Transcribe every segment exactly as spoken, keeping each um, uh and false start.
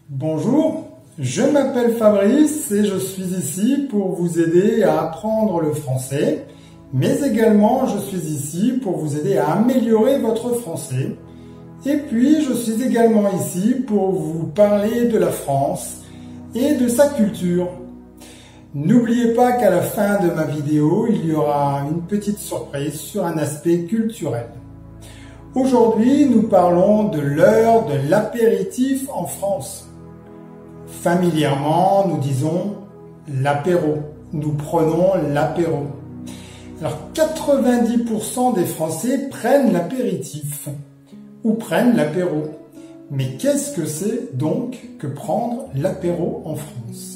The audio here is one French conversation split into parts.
Bonjour, je m'appelle Fabrice et je suis ici pour vous aider à apprendre le français, mais également je suis ici pour vous aider à améliorer votre français. Et puis je suis également ici pour vous parler de la France et de sa culture. N'oubliez pas qu'à la fin de ma vidéo, il y aura une petite surprise sur un aspect culturel. Aujourd'hui, nous parlons de l'heure de l'apéritif en France. Familièrement, nous disons l'apéro. Nous prenons l'apéro. Alors, quatre-vingt-dix pour cent des Français prennent l'apéritif ou prennent l'apéro. Mais qu'est-ce que c'est donc que prendre l'apéro en France?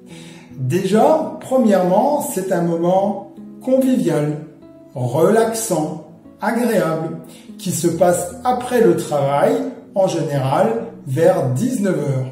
Déjà, premièrement, c'est un moment convivial, relaxant, agréable, qui se passe après le travail, en général vers dix-neuf heures.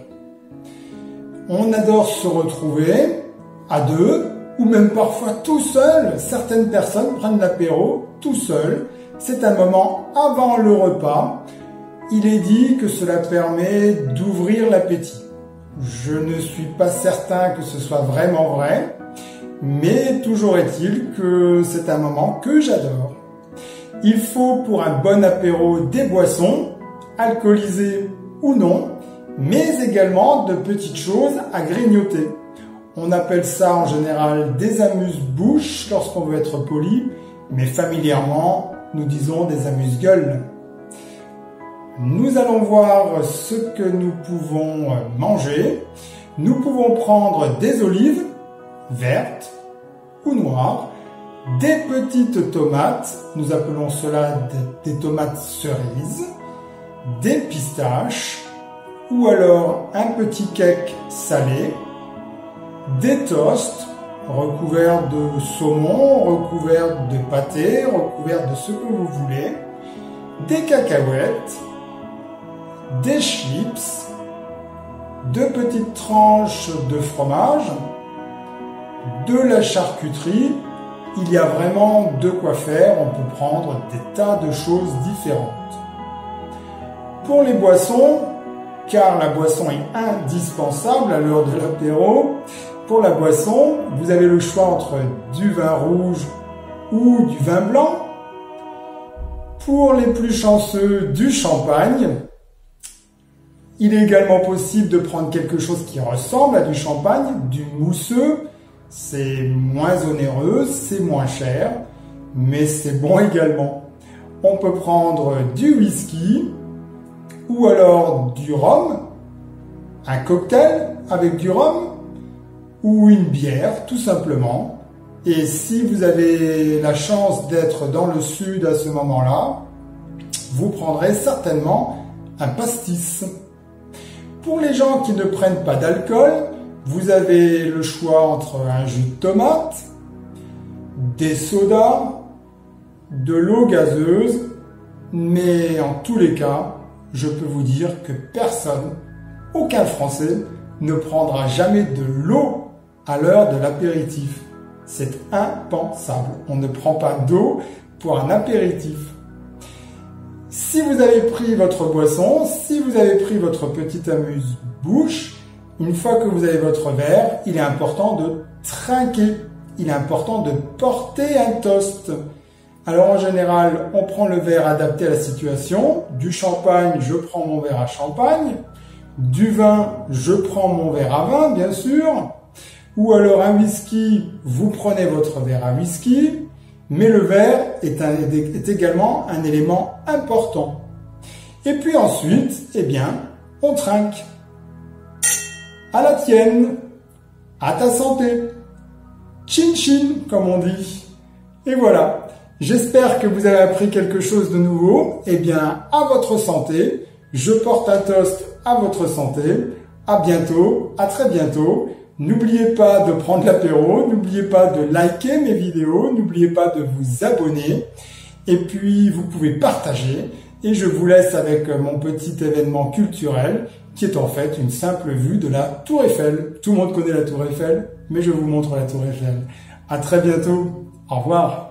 On adore se retrouver à deux, ou même parfois tout seul. Certaines personnes prennent l'apéro tout seul. C'est un moment avant le repas. Il est dit que cela permet d'ouvrir l'appétit. Je ne suis pas certain que ce soit vraiment vrai, mais toujours est-il que c'est un moment que j'adore. Il faut pour un bon apéro des boissons, alcoolisées ou non, mais également de petites choses à grignoter. On appelle ça en général des amuse-bouches lorsqu'on veut être poli, mais familièrement, nous disons des amuse-gueules. Nous allons voir ce que nous pouvons manger. Nous pouvons prendre des olives vertes ou noires, des petites tomates, nous appelons cela des, des tomates cerises, des pistaches, ou alors un petit cake salé, des toasts recouverts de saumon, recouverts de pâté, recouverts de ce que vous voulez, des cacahuètes, des chips, de petites tranches de fromage, de la charcuterie. Il y a vraiment de quoi faire, on peut prendre des tas de choses différentes. Pour les boissons, car la boisson est indispensable à l'heure de l'apéro, pour la boisson, vous avez le choix entre du vin rouge ou du vin blanc. Pour les plus chanceux, du champagne. Il est également possible de prendre quelque chose qui ressemble à du champagne, du mousseux. C'est moins onéreux, c'est moins cher, mais c'est bon également. On peut prendre du whisky ou alors du rhum, un cocktail avec du rhum ou une bière tout simplement. Et si vous avez la chance d'être dans le sud à ce moment-là, vous prendrez certainement un pastis. Pour les gens qui ne prennent pas d'alcool, vous avez le choix entre un jus de tomate, des sodas, de l'eau gazeuse, mais en tous les cas, je peux vous dire que personne, aucun Français, ne prendra jamais de l'eau à l'heure de l'apéritif. C'est impensable. On ne prend pas d'eau pour un apéritif. Si vous avez pris votre boisson, si vous avez pris votre petite amuse-bouche, une fois que vous avez votre verre, il est important de trinquer. Il est important de porter un toast. Alors en général, on prend le verre adapté à la situation. Du champagne, je prends mon verre à champagne. Du vin, je prends mon verre à vin, bien sûr. Ou alors un whisky, vous prenez votre verre à whisky. Mais le verre est, un, est également un élément important. Et puis ensuite, eh bien, on trinque. À la tienne, à ta santé. Chin chin, comme on dit. Et voilà. J'espère que vous avez appris quelque chose de nouveau. Eh bien, à votre santé. Je porte un toast à votre santé. À bientôt, à très bientôt. N'oubliez pas de prendre l'apéro, n'oubliez pas de liker mes vidéos, n'oubliez pas de vous abonner. Et puis, vous pouvez partager. Et je vous laisse avec mon petit événement culturel qui est en fait une simple vue de la Tour Eiffel. Tout le monde connaît la Tour Eiffel, mais je vous montre la Tour Eiffel. À très bientôt. Au revoir.